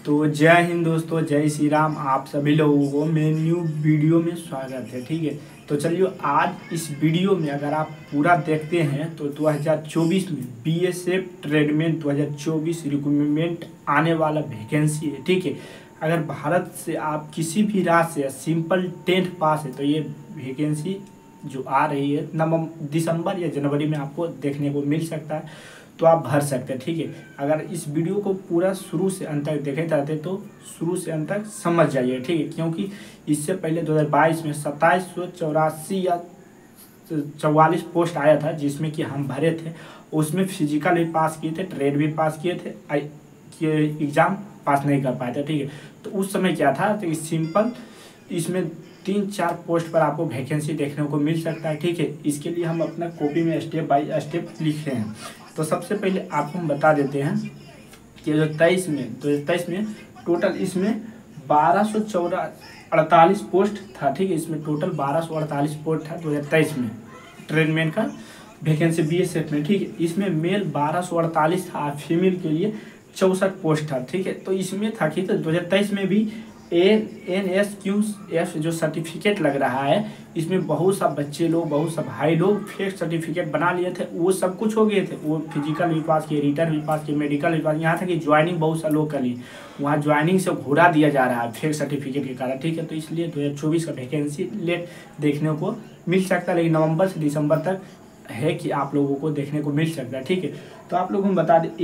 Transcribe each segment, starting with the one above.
तो जय हिंद दोस्तों, जय श्री राम। आप सभी लोगों को मेरे न्यू वीडियो में स्वागत है। ठीक है, तो चलिए आज इस वीडियो में अगर आप पूरा देखते हैं तो 2024 में बीएसएफ ट्रेडमैन 2024 रिक्रूटमेंट आने वाला वैकेंसी है। ठीक है, अगर भारत से आप किसी भी राज्य से सिंपल 10th पास है तो ये वैकेंसी जो आ रही है दिसंबर या जनवरी में आपको देखने को मिल सकता है, तो आप भर सकते हैं। ठीक है, अगर इस वीडियो को पूरा शुरू से अंत तक देखे चाहते तो शुरू से अंत तक समझ जाइए। ठीक है, क्योंकि इससे पहले 2022 में 2784 या 44 पोस्ट आया था जिसमें कि हम भरे थे। उसमें फिजिकल भी पास किए थे, ट्रेड भी पास किए थे, एग्ज़ाम पास नहीं कर पाए थे। ठीक है, तो उस समय क्या था तो सिंपल इसमें 3-4 पोस्ट पर आपको वैकेंसी देखने को मिल सकता है। ठीक है, इसके लिए हम अपना कॉपी में स्टेप बाय स्टेप लिख रहे हैं। तो सबसे पहले आपको हम बता देते हैं कि 2023 में टोटल इसमें 1248 पोस्ट था। ठीक है, इसमें टोटल 1248 पोस्ट था 2023 में ट्रेडमैन का वैकेंसी बीएसएफ में। ठीक है, इसमें मेल 1248 था, फीमेल के लिए 64 पोस्ट था। ठीक है, तो इसमें था कि तो 2023 में भी NSQF जो सर्टिफिकेट लग रहा है, इसमें बहुत सा बच्चे लोग, बहुत सा भाई लोग फेक सर्टिफिकेट बना लिए थे। वो सब कुछ हो गए थे, वो फिजिकल भी पास किए, रिटर्न भी पास किए, मेडिकल भी पास, यहाँ तक कि ज्वाइनिंग बहुत सा लोग कर लिए। वहाँ ज्वाइनिंग से घुरा दिया जा रहा है फेक सर्टिफिकेट के कारण। ठीक है, तो इसलिए 2024 का वैकेंसी लेट देखने को मिल सकता है, लेकिन नवंबर से दिसंबर तक है कि आप लोगों को देखने को मिल सकता है। ठीक है, तो आप लोगों को बता दें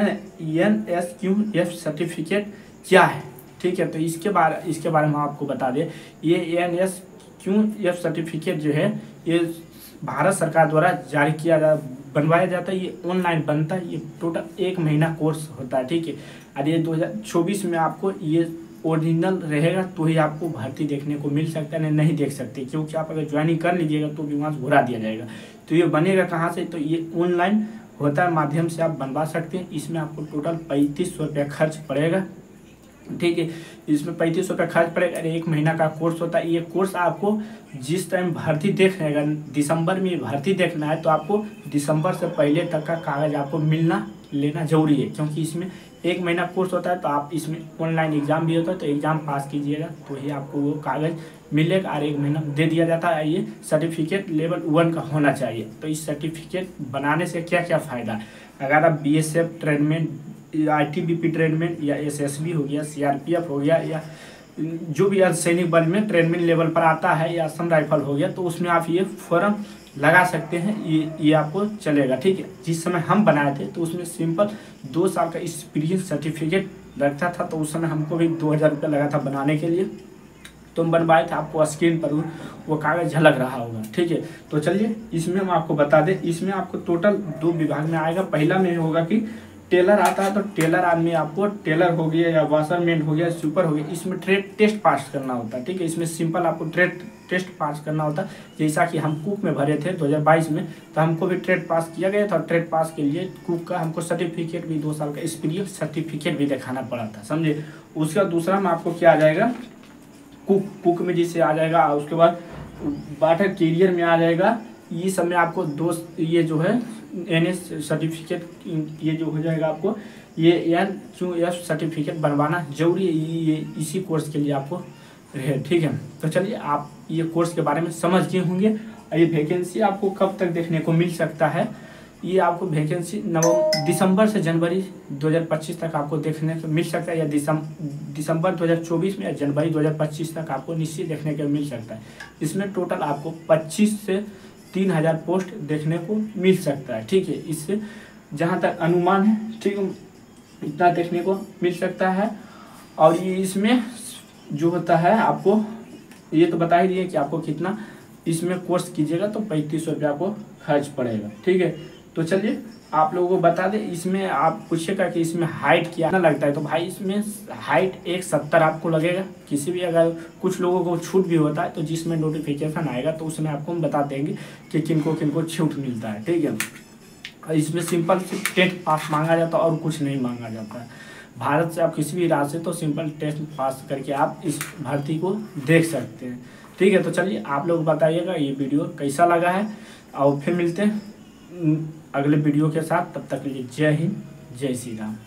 NSQF सर्टिफिकेट क्या है। ठीक है, तो इसके बारे में आपको बता दें, ये NSQF सर्टिफिकेट जो है ये भारत सरकार द्वारा जारी बनवाया जाता है। ये ऑनलाइन बनता है, ये टोटल 1 महीना कोर्स होता है। ठीक है, और ये 2024 में आपको ये ओरिजिनल रहेगा तो ही आपको भर्ती देखने को मिल सकता है, नहीं देख सकते, क्योंकि आप अगर ज्वाइनिंग कर लीजिएगा तो भी वहाँ से घुरा दिया जाएगा। तो ये बनेगा कहाँ से, तो ये ऑनलाइन होता है, माध्यम से आप बनवा सकते हैं। इसमें आपको टोटल 3500 रुपया खर्च पड़ेगा। ठीक है, इसमें 3500 रुपया खर्च पड़ेगा। 1 महीना का कोर्स होता है। ये कोर्स आपको जिस टाइम भर्ती देखना है, दिसंबर में भर्ती देखना है तो आपको दिसंबर से पहले तक का कागज़ आपको लेना जरूरी है, क्योंकि इसमें 1 महीना कोर्स होता है। तो आप इसमें ऑनलाइन एग्ज़ाम भी होता है, तो एग्ज़ाम पास कीजिएगा तो ही आपको वो कागज़ मिलेगा और 1 महीना दे दिया जाता है। ये सर्टिफिकेट लेवल 1 का होना चाहिए। तो इस सर्टिफिकेट बनाने से क्या क्या फ़ायदा है, अगर आप BSF ट्रेडमैन, ITBP ट्रेडमैन या SSB हो गया, CRPF हो गया, या जो भी अर्धसैनिक बल में ट्रेडमैन लेवल पर आता है, या असम राइफल हो गया, तो उसमें आप ये फॉर्म लगा सकते हैं। ये आपको चलेगा। ठीक है, जिस समय हम बनाए थे तो उसमें सिंपल 2 साल का एक्सपीरियंस सर्टिफिकेट लगता था, तो उस समय हमको भी 2000 रुपया लगा था बनाने के लिए। तो हम बनवाए थे, आपको स्क्रीन पर वो कागज़ झलक रहा होगा। ठीक है, तो चलिए इसमें हम आपको बता दें, इसमें आपको टोटल 2 विभाग में आएगा। पहला में होगा कि टेलर आता है, तो टेलर आदमी आपको टेलर हो गया या वाशरमैन हो गया, सुपर हो गया, इसमें ट्रेड टेस्ट पास करना होता है। ठीक है, इसमें सिंपल आपको ट्रेड टेस्ट पास करना होता है। जैसा कि हम कुक में भरे थे 2022 में, तो हमको भी ट्रेड पास किया गया था। ट्रेड पास के लिए कुक का हमको सर्टिफिकेट भी 2 साल का एक्सपीरियंस सर्टिफिकेट भी दिखाना पड़ा था, समझे। उसका दूसरा में आपको क्या आ जाएगा, कुक में जिससे आ जाएगा। उसके बाद वाटर कैरियर में आ जाएगा। ये सब में आपको ये जो है NS सर्टिफिकेट, ये जो हो जाएगा आपको, ये NQF सर्टिफिकेट बनवाना जरूरी है। ये इसी कोर्स के लिए आपको रहे। ठीक है, तो चलिए आप ये कोर्स के बारे में समझ गए होंगे। ये वैकेंसी आपको कब तक देखने को मिल सकता है, ये आपको वैकेंसी दिसंबर से जनवरी 2025 तक आपको देखने को मिल सकता है, या दिसंबर 2024 में या जनवरी 2025 तक आपको निश्चित देखने को मिल सकता है। इसमें टोटल आपको 25 से 3000 पोस्ट देखने को मिल सकता है। ठीक है, इससे जहाँ तक अनुमान है, ठीक है, इतना देखने को मिल सकता है। और ये इसमें जो होता है आपको ये तो बता ही दिए कि आपको कितना इसमें कोर्स कीजिएगा तो 3500 रुपया आपको खर्च पड़ेगा। ठीक है, तो चलिए आप लोगों को बता दें, इसमें आप पूछिएगा कि इसमें हाइट क्या लगता है, तो भाई इसमें हाइट 170 आपको लगेगा। किसी भी अगर कुछ लोगों को छूट भी होता है तो जिसमें नोटिफिकेशन आएगा तो उसमें आपको हम बता देंगे कि किनको छूट मिलता है। ठीक है, इसमें सिंपल 10th पास मांगा जाता है और कुछ नहीं मांगा जाता है। भारत से आप किसी भी राज्य से तो सिंपल टेस्ट पास करके आप इस भर्ती को देख सकते हैं। ठीक है, तो चलिए आप लोग बताइएगा ये वीडियो कैसा लगा है, और फिर मिलते हैं अगले वीडियो के साथ। तब तक के लिए जय हिंद, जय श्री राम।